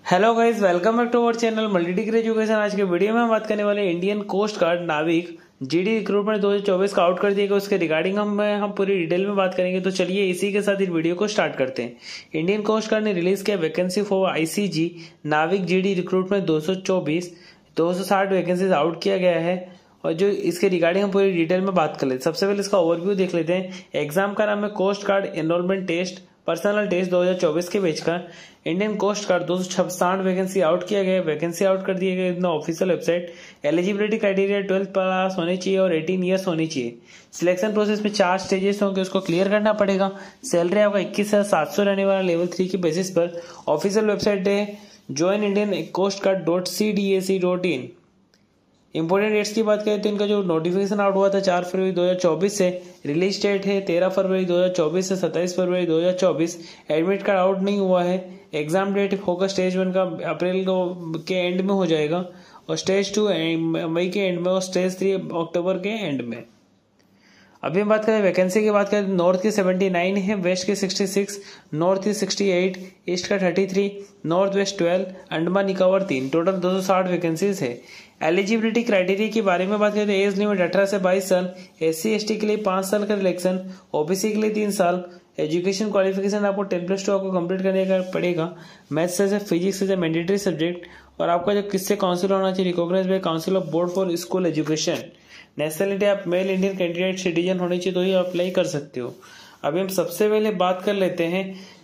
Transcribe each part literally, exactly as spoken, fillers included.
Hello guys, welcome back to our channel multi degree education. आज के video में हम बात करने वाले Indian coast guard Navik GD recruitment दो हज़ार चौबीस का आउट कर दिया गया, उसके रिगार्डिंग हम हम पूरी डिटेल में बात करेंगे। तो चलिए इसी के साथ इस वीडियो को स्टार्ट करते हैं। इंडियन कोस्ट गार्ड ने रिलीज किया vacancy for ICG Navik GD recruitment दो सौ चौबीस दो सौ साठ वैकेंसीज आउट किया गया है और जो इसके रिगार्डिंग हम पूरी डिटेल में बात कर लेते हैं। सबसे पहले इसका ओवरव्यू देख लेते हैं। एग्जाम का नाम है coast guard enrolment test personal test दो हज़ार चौबीस के बेच का इंडियन कोस्ट गार्ड दो सौ साठ वैकेंसी आउट किया गया। वैकेंसी आउट कर दिए गए official website. Eligibility criteria twelfth pass होने चाहिए और अठारह ईयर्स होनी चाहिए। सिलेक्शन प्रोसेस में चार स्टेजेस होंगे, उसको क्लियर करना पड़ेगा। सैलरी आपका इक्कीस हजार सात सौ रहने वाला लेवल थ्री के बेसिस पर। ऑफिशियल वेबसाइट है join Indian coast guard dot C D A C dot in. Important dates की बात करें तो इनका जो नोटिफिकेशन आउट हुआ था चार फरवरी दो हज़ार चौबीस से, रिलीज डेट है तेरह फरवरी दो हज़ार चौबीस से सत्ताईस फरवरी दो हज़ार चौबीस। एडमिट कार्ड आउट नहीं हुआ है। एग्जाम डेट होगा स्टेज वन का अप्रैल के एंड में हो जाएगा और स्टेज टू मई के एंड में और स्टेज थ्री अक्टूबर के एंड में। अभी हम बात करें वैकेंसी की बात करें, नॉर्थ की उन्यासी है, वेस्ट की छियासठ, नॉर्थ की अड़सठ, ईस्ट का तैंतीस, नॉर्थ वेस्ट बारह, अंडमान निकोबार तीन। टोटल दो सौ साठ वैकेंसीज है। एलिजिबिलिटी क्राइटेरिया के बारे में बात करें तो एज लिमिट अठारह से बाईस साल, एस सी एस टी के लिए पांच साल का रिलेक्शन, ओबीसी के लिए तीन साल। एजुकेशन क्वालिफिकेशन आपको टेन प्लस टू आपको कंप्लीट करने का पड़ेगा। मैथ्स से फिजिक्स से मैंडेटरी सब्जेक्ट और आपका जो किससे काउंसिल होना चाहिए, recognise by council of board for school education. Nationality आप मेल इंडियन कैंडिडेट सिटीजन होनी चाहिए तो ही अप्लाई कर सकते हो। अभी हम सबसे पहले बात कर लेते हैं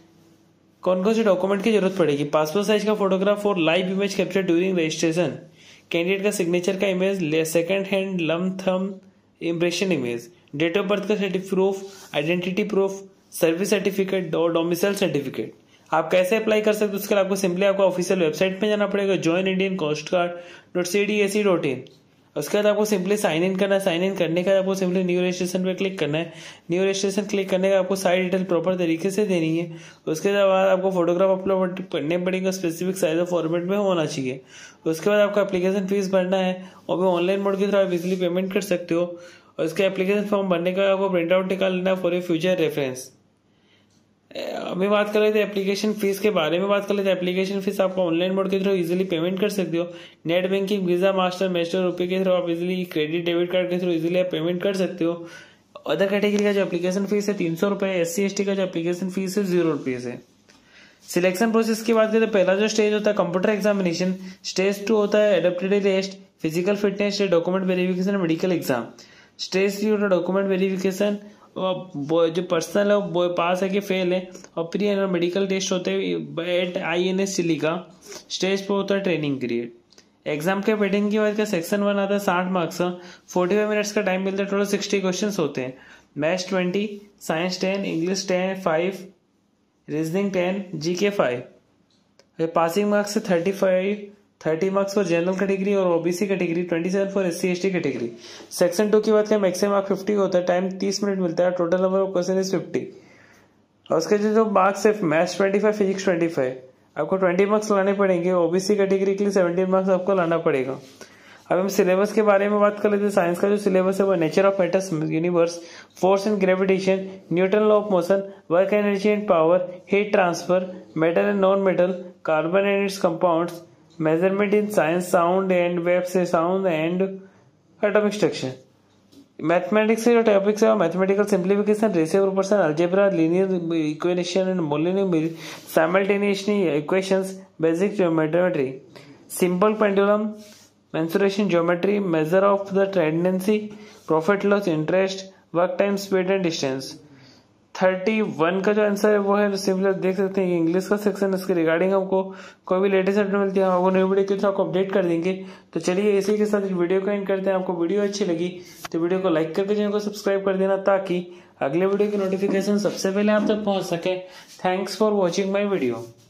कौन कौन से डॉक्यूमेंट की जरूरत पड़ेगी। पासपोर्ट साइज का फोटोग्राफ और live image capture during registration, candidate का सिग्नेचर का इमेज, सेकंड हैंड लम thumb impression image, date of birth का certificate proof, identity proof, service certificate और डोमिसाइल सर्टिफिकेट। आप कैसे अप्लाई कर सकते हो उसके लिए आपको सिंपली आपको ऑफिशियल वेबसाइट पे जाना पड़ेगा join Indian coast guard dot C D A C dot in. उसके बाद आपको सिंपली साइन इन करना है। साइन इन करने का आपको सिंपली न्यू रजिस्ट्रेशन पे क्लिक करना है। न्यू रजिस्ट्रेशन क्लिक करने का आपको सारी डिटेल प्रॉपर तरीके से देनी है। उसके बाद आपको फोटोग्राफ अपलोड करने पड़ेगा, स्पेसिफिक साइज और फॉर्मेट में होना चाहिए। उसके बाद आपको एप्लीकेशन फीस भरना है और भी ऑनलाइन मोड के थ्रू आप इजिली पेमेंट कर सकते हो। और इसके एप्लीकेशन फॉर्म भरने का आपको प्रिंट आउट निकाल लेना फॉर योर फ्यूचर रेफरेंस। अभी बात कर रहे थे एप्लीकेशन फीस के बारे में बात कर लेते हैं। एप्लीकेशन फीस आपको ऑनलाइन मोड के थ्रू इजीली पेमेंट कर सकते हो। Net banking, Visa, Master, Maestro, RuPay के थ्रू आप इजीली, क्रेडिट डेबिट कार्ड के थ्रू इजीली आप पेमेंट कर सकते हो। अदर कैटेगरी का जो एप्लीकेशन फीस है तीन सौ रुपए, एस सी एस टी का जो एप्लीकेशन फीस है जीरो रुपीज है। सिलेक्शन प्रोसेस की बात करें तो पहला जो स्टेज होता है कंप्यूटर एग्जामिनेशन, स्टेज टू होता है adapted test, physical fitness, document verification, medical exam. Stage three होता है डॉक्यूमेंट वेरिफिकेशन, जो पर्सनल है वो पास है कि फेल है, और प्री एंड मेडिकल टेस्ट होते हैं at I N S Chilka का। स्टेज पे होता है ट्रेनिंग पीरियड। एग्जाम के पैटर्न की बात करें सेक्शन वन आता है साठ मार्क्स का, फोर्टी फाइव मिनट्स का टाइम मिलता है। टोटल सिक्सटी क्वेश्चन होते हैं। Maths twenty, science ten, English ten five, reasoning ten, G K five. Passing marks से thirty five, thirty marks for general category और OBC category, twenty seven for S C S T category. Section two की बात करें maximum mark fifty होता है, time तीस minute मिलता है, total number of question is fifty. और उसके जो मार्क्स है maths twenty five, physics twenty five, आपको ट्वेंटी मार्क्स लाने पड़ेंगे। ओबीसी कैटेगरी के लिए सेवेंटीन मार्क्स आपको लाना पड़ेगा। अब हम सिलेबस के बारे में बात कर लेते हैं। साइंस का जो सिलेबस है वो nature of matters, universe, force and gravitation, Newton law of motion, work energy and power, heat transfer, metal and non metal, carbon and its compounds, measurement in science, sound and wave से sound and atomic structure. Mathematics से जो topics है mathematical simplification, ratio proportion, algebra, linear equation and nonlinear simultaneously equations, basic geometry, simple pendulum, mensuration geometry, measure of the tendency, profit loss, interest, work time, speed and distance. Thirty one का जो answer है वो है simple देख सकते हैं English का section. इसके रिगार्डिंग हमको कोई भी लेटेस्ट अपडेट मिलती है आपको न्यू वीडियो के थ्रू आपको अपडेट कर देंगे। तो चलिए इसी के साथ इस वीडियो को एंड करते हैं। आपको वीडियो अच्छी लगी तो वीडियो को लाइक करके चैनल को सब्सक्राइब कर देना ताकि अगले वीडियो की नोटिफिकेशन सबसे पहले आप तक पहुंच सके। Thanks for watching my video.